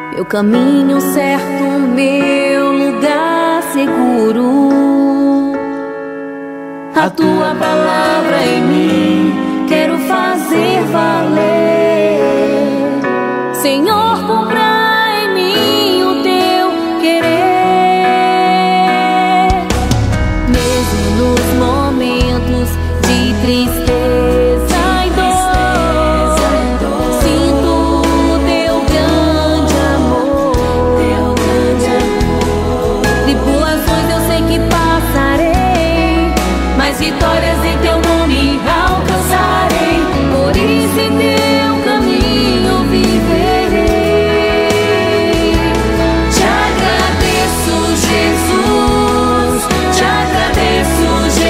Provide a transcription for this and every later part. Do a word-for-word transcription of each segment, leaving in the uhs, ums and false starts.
meu caminho certo, meu lugar seguro. A tua palavra em mim quero fazer valer. Senhor, cumpra em mim o teu querer. Mesmo nos momentos de tristeza e dor, sinto o teu grande amor. Tribulações eu sei que passarei, mas vitórias em teu nome alcançarei. Por isso em teu caminho viverei. Te agradeço, Jesus, te agradeço,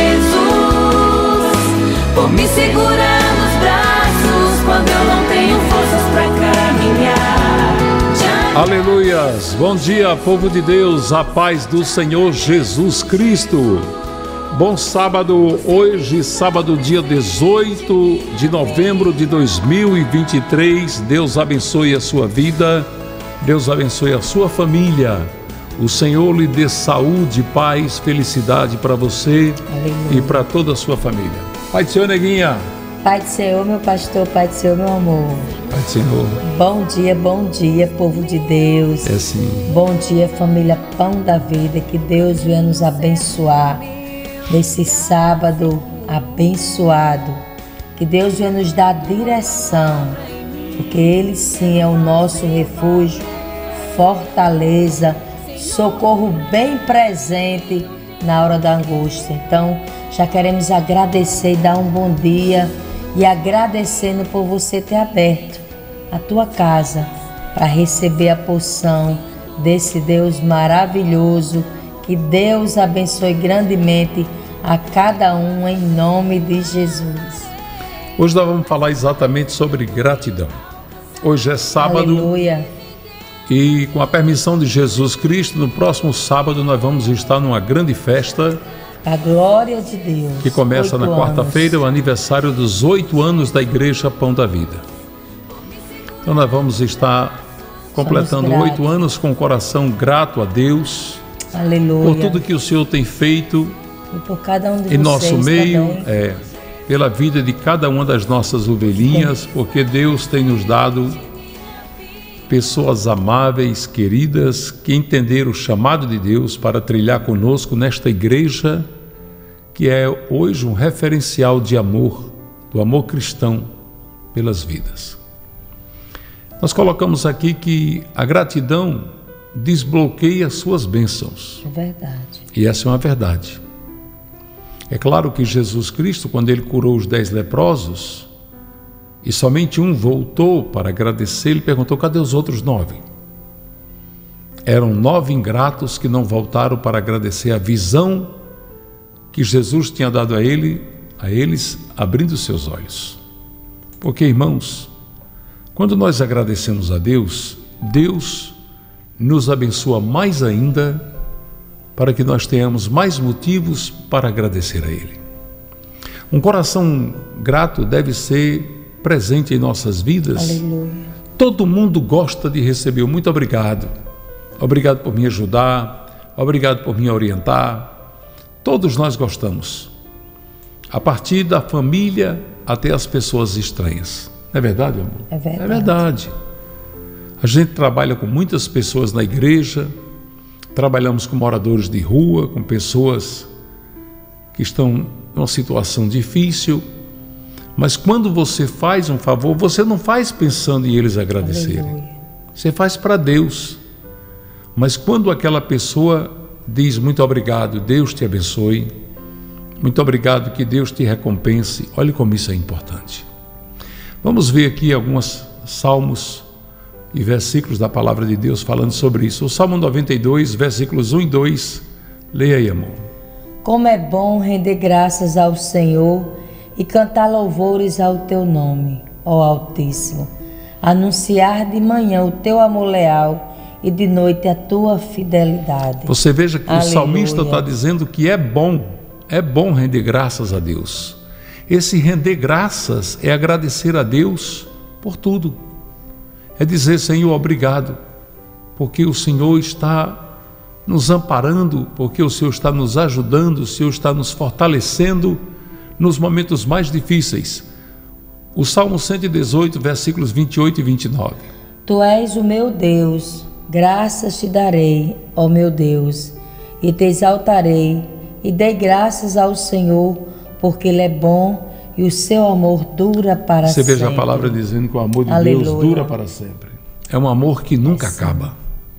Jesus, por me segurar nos braços quando eu não tenho forças pra caminhar. Te Aleluias! Bom dia, povo de Deus, a paz do Senhor Jesus Cristo. Bom sábado, hoje, sábado, dia dezoito de novembro de dois mil e vinte e três. Deus abençoe a sua vida, Deus abençoe a sua família. O Senhor lhe dê saúde, paz, felicidade para você. Aleluia. E para toda a sua família. Pai do Senhor, neguinha. Pai do Senhor, meu pastor, Pai do Senhor, meu amor. Pai do Senhor. Bom dia, bom dia, povo de Deus. É sim. Bom dia, família Pão da Vida. Que Deus venha nos abençoar nesse sábado abençoado. Que Deus venha nos dar direção, porque Ele sim é o nosso refúgio, fortaleza, socorro bem presente na hora da angústia. Então, já queremos agradecer e dar um bom dia, e agradecendo por você ter aberto a tua casa para receber a porção desse Deus maravilhoso. Que Deus abençoe grandemente a cada um em nome de Jesus. Hoje nós vamos falar exatamente sobre gratidão. Hoje é sábado. Aleluia. E com a permissão de Jesus Cristo, no próximo sábado nós vamos estar numa grande festa. A glória de Deus. Que começa na quarta-feira, o aniversário dos oito anos da Igreja Pão da Vida. Então nós vamos estar completando oito anos com o coração grato a Deus. Aleluia. Por tudo que o Senhor tem feito e por cada um de em nosso meio, também. é, pela vida de cada uma das nossas ovelhinhas, porque Deus tem nos dado pessoas amáveis, queridas, que entenderam o chamado de Deus para trilhar conosco nesta igreja, que é hoje um referencial de amor, do amor cristão pelas vidas. Nós colocamos aqui que a gratidão desbloqueia suas bênçãos. É verdade. E essa é uma verdade. É claro que Jesus Cristo, quando ele curou os dez leprosos, e somente um voltou para agradecer, ele perguntou: cadê os outros nove? Eram nove ingratos que não voltaram para agradecer a visão que Jesus tinha dado a ele, a eles, abrindo seus olhos. Porque, irmãos, quando nós agradecemos a Deus, Deus nos abençoa mais ainda, para que nós tenhamos mais motivos para agradecer a Ele. Um coração grato deve ser presente em nossas vidas. Aleluia. Todo mundo gosta de receber o muito obrigado. Obrigado por me ajudar, obrigado por me orientar. Todos nós gostamos, a partir da família até as pessoas estranhas. Não é verdade, amor? É verdade. É verdade. A gente trabalha com muitas pessoas na igreja, trabalhamos com moradores de rua, com pessoas que estão numa situação difícil, mas quando você faz um favor, você não faz pensando em eles agradecerem. Aleluia. Você faz para Deus. Mas quando aquela pessoa diz muito obrigado, Deus te abençoe, muito obrigado, que Deus te recompense, olhe como isso é importante. Vamos ver aqui alguns salmos e versículos da palavra de Deus falando sobre isso. O Salmo noventa e dois, versículos um e dois, leia aí, amor. Como é bom render graças ao Senhor e cantar louvores ao teu nome, ó Altíssimo. Anunciar de manhã o teu amor leal e de noite a tua fidelidade. Você veja que Aleluia. O salmista está dizendo que é bom, é bom render graças a Deus. Esse render graças é agradecer a Deus por tudo. É dizer: Senhor, obrigado, porque o Senhor está nos amparando, porque o Senhor está nos ajudando, o Senhor está nos fortalecendo nos momentos mais difíceis. O Salmo cento e dezoito, versículos vinte e oito e vinte e nove. Tu és o meu Deus, graças te darei, ó meu Deus, e te exaltarei, e dei graças ao Senhor, porque Ele é bom e o seu amor dura para sempre. Você sempre. veja a palavra dizendo que o amor de Aleluia. Deus dura para sempre. É um amor que nunca é acaba.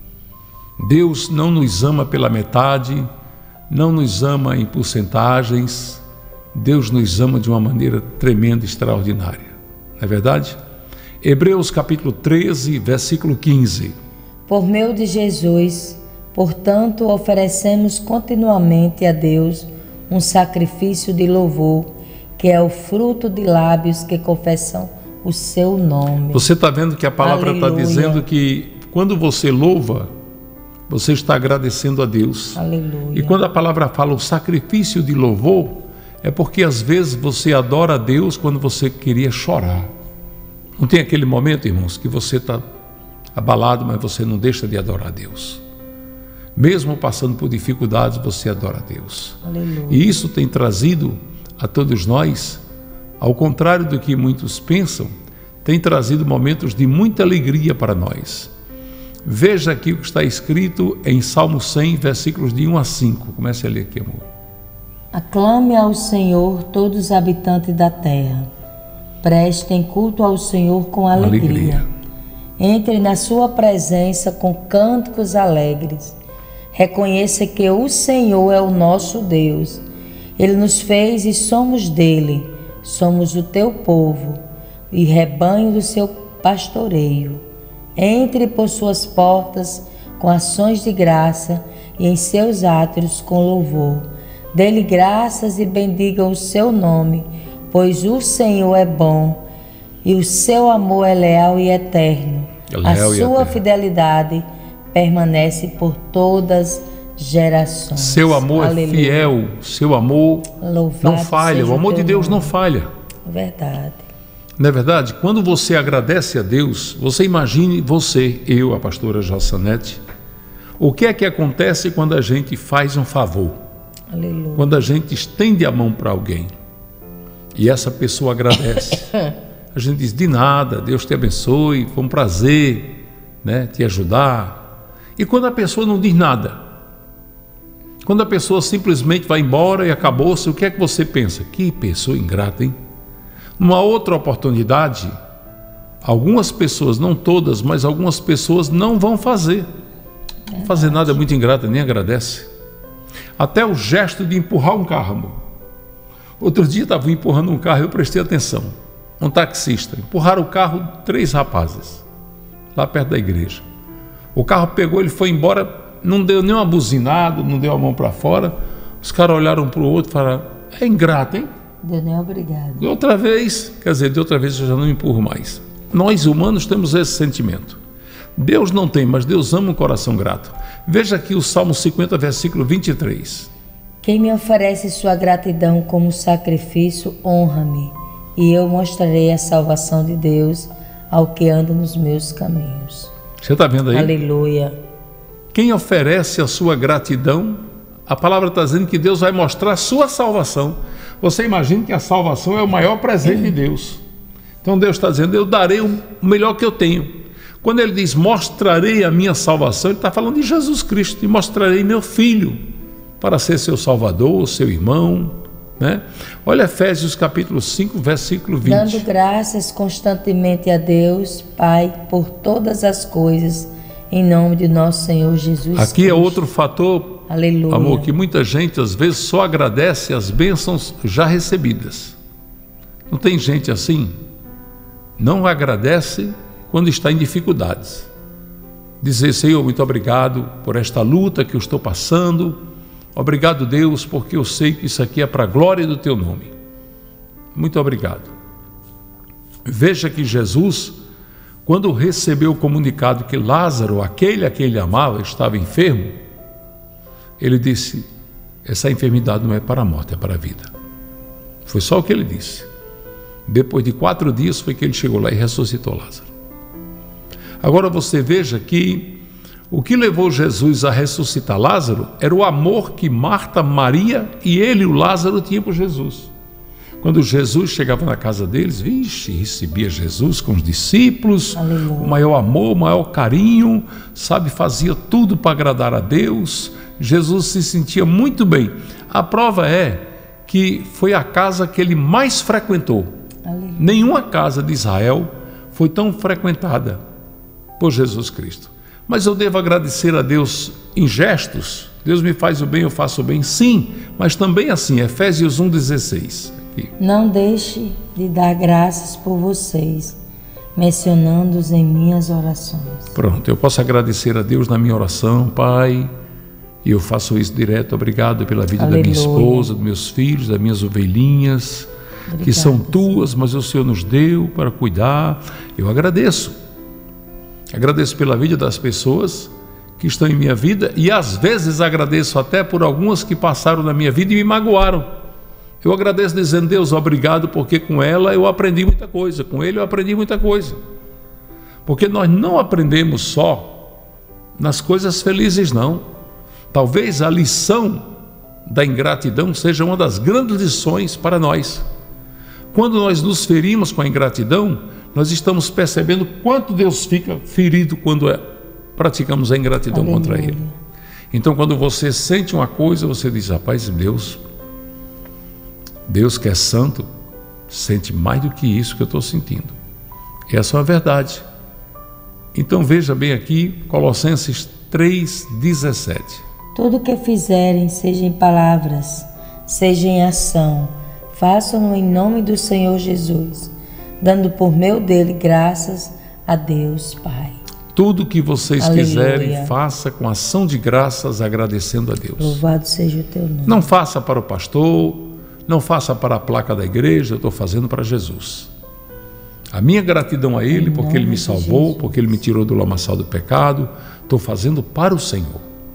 Deus não nos ama pela metade, não nos ama em porcentagens. Deus nos ama de uma maneira tremenda, extraordinária. Não é verdade? Hebreus capítulo treze, versículo quinze. Por meio de Jesus, portanto, oferecemos continuamente a Deus um sacrifício de louvor, que é o fruto de lábios que confessam o seu nome. Você está vendo que a palavra está dizendo que quando você louva, você está agradecendo a Deus. Aleluia. E quando a palavra fala o sacrifício de louvor, é porque às vezes você adora a Deus quando você queria chorar. Não tem aquele momento, irmãos, que você está abalado, mas você não deixa de adorar a Deus. Mesmo passando por dificuldades, você adora a Deus. Aleluia. E isso tem trazido a todos nós, ao contrário do que muitos pensam, tem trazido momentos de muita alegria para nós. Veja aqui o que está escrito em Salmo cem, versículos de um a cinco. Comece a ler aqui, amor. Aclame ao Senhor todos os habitantes da terra. Prestem culto ao Senhor com alegria. alegria. Entre na sua presença com cânticos alegres. Reconheça que o Senhor é o nosso Deus. Ele nos fez e somos dele. Somos o teu povo e rebanho do seu pastoreio. Entre por suas portas com ações de graça e em seus átrios com louvor. Dê-lhe graças e bendiga o seu nome, pois o Senhor é bom e o seu amor é leal e eterno. É leal a e sua eterno. Fidelidade permanece por todas gerações. Seu amor Aleluia. É fiel, seu amor Louvado não falha, o amor de Deus nome. Não falha. Verdade. Não é verdade? Quando você agradece a Deus, você imagine você, eu, a pastora Jalsanete, o que é que acontece quando a gente faz um favor? Aleluia. Quando a gente estende a mão para alguém e essa pessoa agradece, a gente diz, de nada, Deus te abençoe, foi um prazer, né, te ajudar. E quando a pessoa não diz nada, quando a pessoa simplesmente vai embora e acabou-se, o que é que você pensa? Que pessoa ingrata, hein? Numa outra oportunidade, algumas pessoas, não todas, mas algumas pessoas não vão fazer. Não fazer nada é muito ingrata, nem agradece. Até o gesto de empurrar um carro, amor. Outro dia estava empurrando um carro e eu prestei atenção. Um taxista, empurraram o carro três rapazes, lá perto da igreja. O carro pegou, ele foi embora, não deu nem uma buzinada, não deu a mão para fora. Os caras olharam para o outro e falaram, é ingrato, hein? Deus nem obrigado. De outra vez, quer dizer, de outra vez eu já não empurro mais. Nós humanos temos esse sentimento. Deus não tem, mas Deus ama um coração grato. Veja aqui o Salmo cinquenta, versículo vinte e três. Quem me oferece sua gratidão como sacrifício, honra-me, e eu mostrarei a salvação de Deus ao que anda nos meus caminhos. Você está vendo aí? Aleluia. Quem oferece a sua gratidão, a palavra está dizendo que Deus vai mostrar a sua salvação. Você imagina que a salvação é o maior presente de Deus. Então Deus está dizendo, eu darei o melhor que eu tenho. Quando ele diz, mostrarei a minha salvação, ele está falando de Jesus Cristo, e mostrarei meu filho, para ser seu salvador, seu irmão, né? Olha Efésios capítulo cinco, versículo vinte. Dando graças constantemente a Deus, Pai, por todas as coisas, em nome de nosso Senhor Jesus Cristo. Aqui é outro fator, Aleluia. Amor, que muita gente às vezes só agradece as bênçãos já recebidas. Não tem gente assim? Não agradece quando está em dificuldades. Dizer, Senhor, muito obrigado por esta luta que eu estou passando. Obrigado, Deus, porque eu sei que isso aqui é para a glória do teu nome. Muito obrigado. Veja que Jesus, quando recebeu o comunicado que Lázaro, aquele a quem ele amava, estava enfermo, ele disse, essa enfermidade não é para a morte, é para a vida. Foi só o que ele disse. Depois de quatro dias foi que ele chegou lá e ressuscitou Lázaro. Agora você veja que O que levou Jesus a ressuscitar Lázaro era o amor que Marta, Maria e ele, o Lázaro, tinham por Jesus. Quando Jesus chegava na casa deles, vixe, recebia Jesus com os discípulos, Aleluia. O maior amor, o maior carinho, sabe, fazia tudo para agradar a Deus. Jesus se sentia muito bem. A prova é que foi a casa que ele mais frequentou. Aleluia. Nenhuma casa de Israel foi tão frequentada por Jesus Cristo. Mas eu devo agradecer a Deus em gestos. Deus me faz o bem, eu faço o bem, sim, mas também assim, Efésios um, dezesseis. Aqui. Não deixe de dar graças por vocês, mencionando-os em minhas orações. Pronto, eu posso agradecer a Deus na minha oração, Pai, e eu faço isso direto. Obrigado pela vida Aleluia. Da minha esposa, dos meus filhos, das minhas ovelhinhas, Obrigado, que são tuas, mas o Senhor nos deu para cuidar. Eu agradeço. Agradeço pela vida das pessoas que estão em minha vida e às vezes agradeço até por algumas que passaram na minha vida e me magoaram. Eu agradeço dizendo, Deus, obrigado, porque com ela eu aprendi muita coisa, com ele eu aprendi muita coisa. Porque nós não aprendemos só nas coisas felizes, não. Talvez a lição da ingratidão seja uma das grandes lições para nós. Quando nós nos ferimos com a ingratidão, nós estamos percebendo quanto Deus fica ferido quando é, praticamos a ingratidão Aleluia. Contra Ele. Então, quando você sente uma coisa, você diz, rapaz, Deus, Deus que é santo, sente mais do que isso que eu estou sentindo. Essa é a verdade. Então, veja bem aqui, Colossenses três, dezessete. Tudo que fizerem, seja em palavras, seja em ação, façam-no em nome do Senhor Jesus, dando por meio dele graças a Deus Pai. Tudo que vocês Aleluia. Fizerem, faça com ação de graças, agradecendo a Deus. Louvado seja o teu nome. Não faça para o pastor, não faça para a placa da igreja, eu estou fazendo para Jesus. A minha gratidão a Ele, porque Ele me salvou, porque Ele me tirou do lamaçal do pecado, estou fazendo para o Senhor.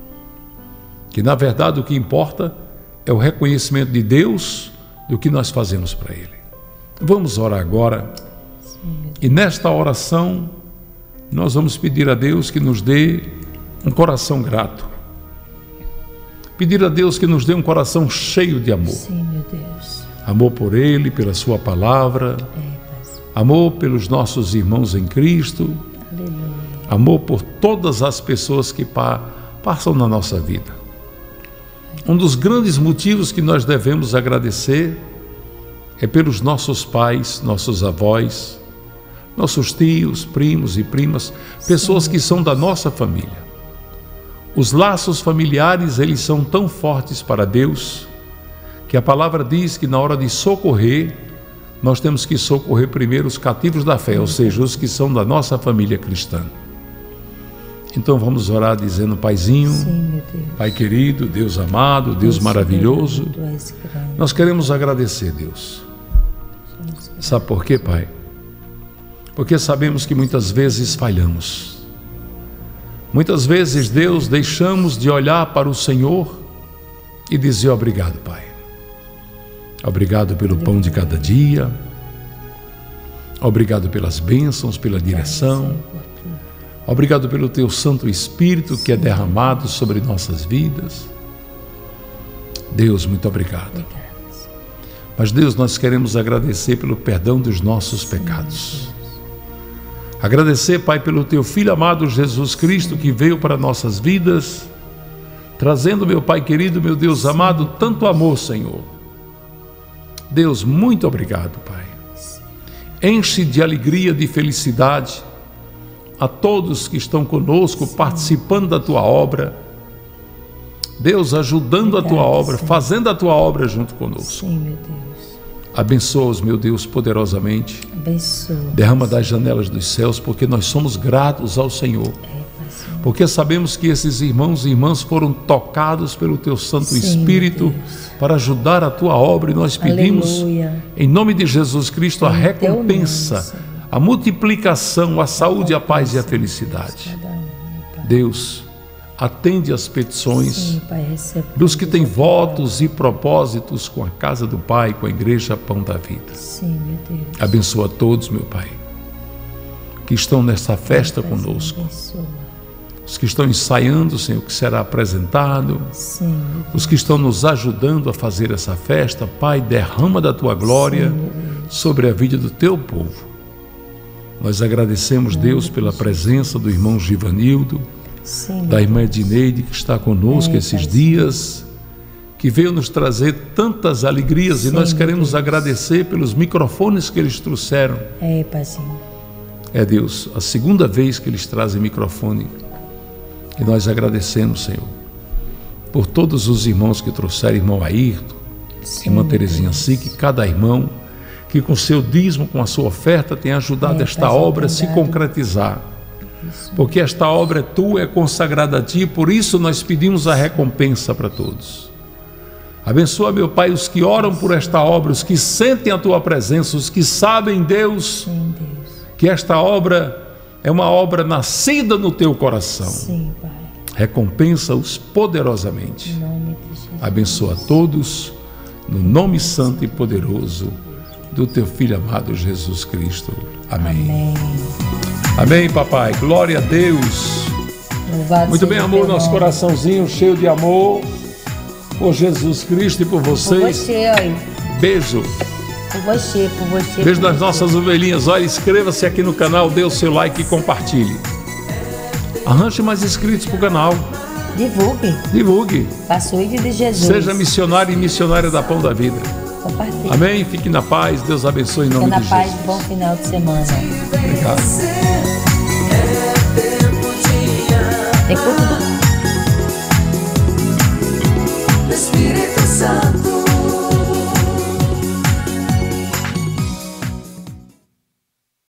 Que na verdade o que importa é o reconhecimento de Deus do que nós fazemos para Ele. Vamos orar agora, e nesta oração nós vamos pedir a Deus que nos dê um coração grato, pedir a Deus que nos dê um coração cheio de amor. Sim, meu Deus. Amor por Ele, pela Sua palavra, é, amor pelos nossos irmãos em Cristo, Aleluia. Amor por todas as pessoas que pa- passam na nossa vida. Um dos grandes motivos que nós devemos agradecer é pelos nossos pais, nossos avós, nossos tios, primos e primas, pessoas Sim. que são da nossa família. Os laços familiares, eles são tão fortes para Deus, que a palavra diz que na hora de socorrer, nós temos que socorrer primeiro os cativos da fé, ou seja, os que são da nossa família cristã. Então vamos orar dizendo, Paizinho, Sim, Pai querido, Deus amado, Deus, Deus maravilhoso, Deus, nós queremos agradecer, Deus. Sabe por quê, Pai? Porque sabemos que muitas vezes falhamos. Muitas vezes, Deus, deixamos de olhar para o Senhor e dizer obrigado, Pai. Obrigado pelo pão de cada dia. Obrigado pelas bênçãos, pela direção. Obrigado pelo Teu Santo Espírito que é derramado sobre nossas vidas. Deus, muito obrigado. Mas, Deus, nós queremos agradecer pelo perdão dos nossos pecados. Agradecer, Pai, pelo Teu Filho amado Jesus Cristo que veio para nossas vidas, trazendo, meu Pai querido, meu Deus amado, tanto amor, Senhor. Deus, muito obrigado, Pai. Enche de alegria, de felicidade a todos que estão conosco, participando da Tua obra. Deus, ajudando Obrigado, a Tua obra, Senhor. Fazendo a Tua obra junto conosco. Sim, meu Deus. Abençoa-os, meu Deus, poderosamente. Abençoa. Derrama das janelas dos céus, porque nós somos gratos ao Senhor. É, porque sabemos que esses irmãos e irmãs foram tocados pelo Teu Santo Sim, Espírito para ajudar a Tua obra, e nós pedimos, Aleluia. Em nome de Jesus Cristo, em a recompensa, nome, a multiplicação, a saúde, a paz e a felicidade. Deus, atende as petições Sim, Pai, dos que têm votos e propósitos com a casa do Pai, com a Igreja Pão da Vida. Sim, meu Deus. Abençoa todos, meu Pai, que estão nessa festa Sim, conosco. Abençoa. os que estão ensaiando, Senhor, o que será apresentado, Sim. os que estão nos ajudando a fazer essa festa. Pai, derrama da Tua glória Sim. sobre a vida do Teu povo. Nós agradecemos, Deus, pela presença do irmão Givanildo, Sim. da irmã Edineide, que está conosco É, esses Pai, dias, que veio nos trazer tantas alegrias. Sim, e nós queremos Deus. agradecer pelos microfones que eles trouxeram. É, Paizinho. É, Deus, a segunda vez que eles trazem microfone. E nós agradecemos, Senhor, por todos os irmãos que trouxeram, irmão Ayrton, Sim, irmã Terezinha Sique, cada irmão que com seu dízimo, com a sua oferta, tem ajudado É, esta Paizinho, obra a se obrigado. concretizar. Porque esta obra é Tua, é consagrada a Ti, por isso nós pedimos a recompensa para todos. Abençoa, meu Pai, os que oram por esta obra, os que sentem a Tua presença, os que sabem, Deus, Sim, Deus. que esta obra é uma obra nascida no Teu coração. Sim, Pai. Recompensa-os poderosamente. Em nome de Jesus. Abençoa a todos, no nome santo e poderoso do Teu Filho amado Jesus Cristo. Amém. Amém. Amém, papai. Glória a Deus. Louvado Muito bem, seja amor, teu nosso nome. coraçãozinho cheio de amor por Jesus Cristo e por Por vocês. você, olha. Beijo. Por você, por você. Beijo por das você. nossas ovelhinhas. Olha, inscreva-se aqui no canal, dê o seu like e compartilhe. Arranje mais inscritos para o canal. Divulgue. Divulgue. Açoite de Jesus. Seja missionário e missionária da Pão da Vida. Compartilhe. Fique na paz. Deus abençoe em Fica nome na de paz. Jesus. Bom final de semana. Obrigado.